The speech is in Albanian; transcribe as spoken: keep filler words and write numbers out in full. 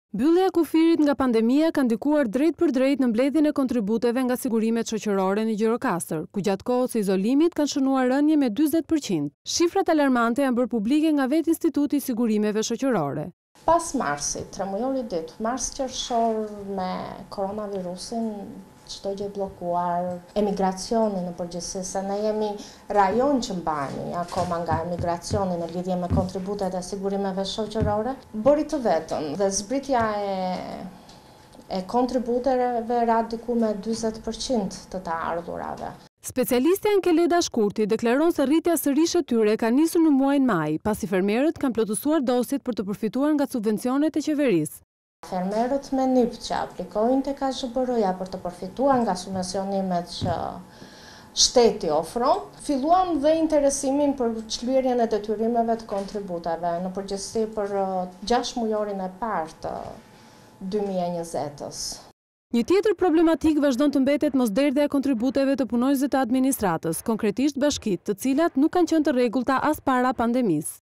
Mbyllja e kufirit nga pandemia ka ndikuar drejt për drejt në mbledhjen e kontributeve nga sigurimet shoqërore në Gjirokastër, ku gjatë kohës së izolimit kanë shënuar rënje me dyzet përqind. Shifrat alarmante janë bërë publike nga vetë Instituti i Sigurimeve Shoqërore. Pas marsit, tremujori dytë, mars qershor me koronavirusin, çdo gjë bllokuar, emigracioni në përgjithësi, se ne jemi rajon që mbajemi akoma nga emigracioni në lidhje me kontributet e sigurimeve shoqërore, bëri të vetën dhe zbritja e e kontributeve ra diku me dyzet përqind të të ardhurave. Specialistja Ankeleda Shkurti deklaron se rritja sërish e tyre ka nisur në muajin maj, pasi fermerët kanë plotësuar dosjet për të përfituar nga subvencionet e qeverisë. Fermerët me N I P që aplikojnë tek A Z B R-ja për të përfituar nga subvencionimet që shteti ofron, filluan dhe interesimin për çlirjen e detyrimeve të kontributeve, në përgjithësi për gjashtë mujorin e parë të dy mijë e njëzet-ës. Një tjetër problematik vazhdon të mbetet mosderdhja e kontributeve të punonjësve të administratës, konkretisht bashkitë, të cilat nuk kanë qenë të rregullta as para pandemisë.